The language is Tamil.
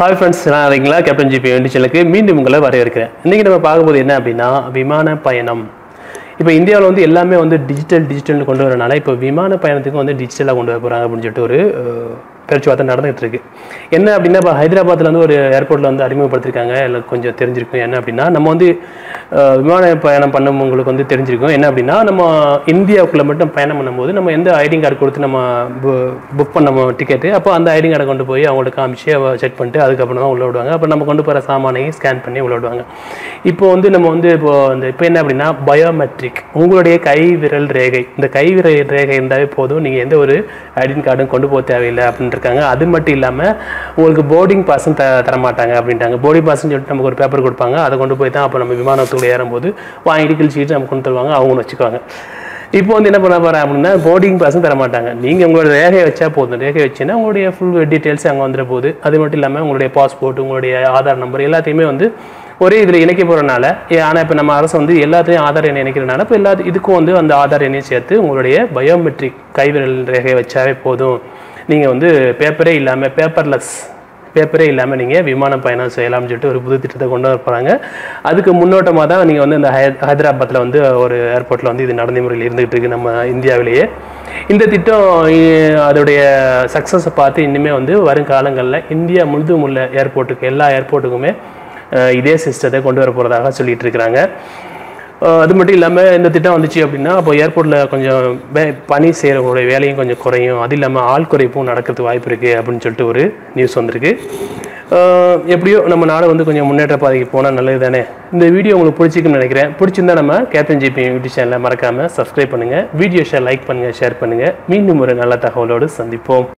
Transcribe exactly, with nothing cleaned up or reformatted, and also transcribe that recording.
ஹாய் ஃப்ரெண்ட்ஸ், நான் இருக்கீங்களா கேப்டன் ஜிபி சேனலுக்கு மீண்டும் உங்களை வரவேற்கிறேன். இன்றைக்கி நம்ம பார்க்கும்போது என்ன அப்படின்னா விமான பயணம். இப்போ இந்தியாவில் வந்து எல்லாமே வந்து டிஜிட்டல் டிஜிட்டல்னு கொண்டு வரனால இப்போ விமான பயணத்துக்கும் வந்து டிஜிட்டலாக கொண்டு வர போகிறாங்க அப்படின்னு சொல்லிட்டு ஒரு பேச்சுவார்த்தை நடந்துகிட்டு இருக்கு. என்ன அப்படின்னா இப்போ ஹைதராபாத்தில் வந்து ஒரு ஏர்போர்ட்டில் வந்து அறிமுகப்படுத்திருக்காங்க. இல்லை கொஞ்சம் தெரிஞ்சிருக்கும். என்ன அப்படின்னா நம்ம வந்து விமான பயணம் பண்ணவங்களுக்கு வந்து தெரிஞ்சிருக்கும். என்ன அப்படின்னா நம்ம இந்தியாவுக்குள்ளே மட்டும் பயணம் பண்ணும்போது நம்ம எந்த ஐடி கார்டு கொடுத்து நம்ம புக் பண்ண டிக்கெட்டு, அப்போ அந்த ஐடி கார்டை கொண்டு போய் அவங்களுக்கு காமிச்சு செக் பண்ணிட்டு அதுக்கப்புறம் தான் உள்ள விடுவாங்க. அப்போ நம்ம கொண்டு போகிற சாமானையும் ஸ்கேன் பண்ணி உள்ள விடுவாங்க. இப்போ வந்து நம்ம வந்து இப்போ அந்த இப்போ என்ன அப்படின்னா பயோமெட்ரிக், உங்களுடைய கை விரல் ரேகை, இந்த கை விரல் ரேகை இருந்தாவே போதும், நீங்கள் எந்த ஒரு ஐடி கார்டும் கொண்டு போக தேவையில்லை அப்படின்னு இருக்காங்க. அது மட்டும் இல்லாமல் உங்களுக்கு போர்டிங் பாஸும் த தரமாட்டாங்க அப்படின்ட்டாங்க. போர்டிங் பாஸ்ன்னு சொல்லிட்டு நமக்கு ஒரு பேப்பர் கொடுப்பாங்க. அதை கொண்டு போய் தான் அப்போ நம்ம விமானத்துக்குள்ளே ஏறும்போது வாங்கிட்டு கிழிச்சிக்கிட்டு நம்ம கொண்டு தருவாங்க, அவங்க வச்சுக்குவாங்க. இப்போ வந்து என்ன பண்ண போகிறேன் அப்படின்னா போர்டிங் பாஸும் தர மாட்டாங்க. நீங்கள் உங்களோட ரேகையை வச்சா போதும். ரேகை வச்சுன்னா உங்களுடைய ஃபுல் டீட்டெயில்ஸ் அங்கே வந்துட போகுது. அது மட்டும் இல்லாமல் உங்களுடைய பாஸ்போர்ட், உங்களுடைய ஆதார் நம்பர் எல்லாத்தையுமே வந்து ஒரே இதில் இணைக்க போகிறனால, ஆனால் இப்போ நம்ம அரசு வந்து எல்லாத்தையும் ஆதார் எண்ணை இணைக்கிறனால இப்போ எல்லா இதுக்கும் வந்து அந்த ஆதார் எண்ணையும் சேர்த்து உங்களுடைய பயோமெட்ரிக் கைவிரல் ரேகையை வச்சாவே போதும், நீங்கள் வந்து பேப்பரே இல்லாமல் பேப்பர்லெஸ் பேப்பரே இல்லாமல் நீங்கள் விமான பயணம் செய்யலாம்னு சொல்லிட்டு ஒரு புது திட்டத்தை கொண்டு வர போகிறாங்க. அதுக்கு முன்னோட்டமாக தான் நீங்கள் வந்து இந்த ஹை ஹைதராபாத்தில் வந்து ஒரு ஏர்போர்ட்டில் வந்து இது நடைமுறையில் இருந்துகிட்டு இருக்குது நம்ம இந்தியாவிலேயே. இந்த திட்டம் அதோடைய சக்ஸஸை பார்த்து இன்னுமே வந்து வருங்காலங்களில் இந்தியா முழுதும் உள்ள ஏர்போர்ட்டுக்கு எல்லா ஏர்போர்ட்டுக்குமே இதே சிஸ்டத்தை கொண்டு வர போகிறதாக சொல்லிட்டு இருக்கிறாங்க. அது மட்டும் இல்லாமல் இந்த திட்டம் வந்துச்சு அப்படின்னா அப்போ ஏர்போர்ட்டில் கொஞ்சம் வே பணி செய்கிறவங்களுடைய வேலையும் கொஞ்சம் குறையும். அது இல்லாமல் ஆள் குறைப்பும் நடக்கிறதுக்கு வாய்ப்பு இருக்குது அப்படின்னு சொல்லிட்டு ஒரு நியூஸ் வந்திருக்கு. எப்படியோ நம்ம நாடு வந்து கொஞ்சம் முன்னேற்ற பாதைக்கு போனால் நல்லது தானே. இந்த வீடியோ உங்களுக்கு பிடிச்சிக்குன்னு நினைக்கிறேன். பிடிச்சிருந்தா நம்ம கேப்டன் ஜிபி யூடியூப் சேனலை மறக்காமல் சப்ஸ்கிரைப் பண்ணுங்கள், வீடியோ ஷேர் லைக் பண்ணுங்கள், ஷேர் பண்ணுங்கள். மீண்டும் ஒரு நல்ல தகவலோடு சந்திப்போம்.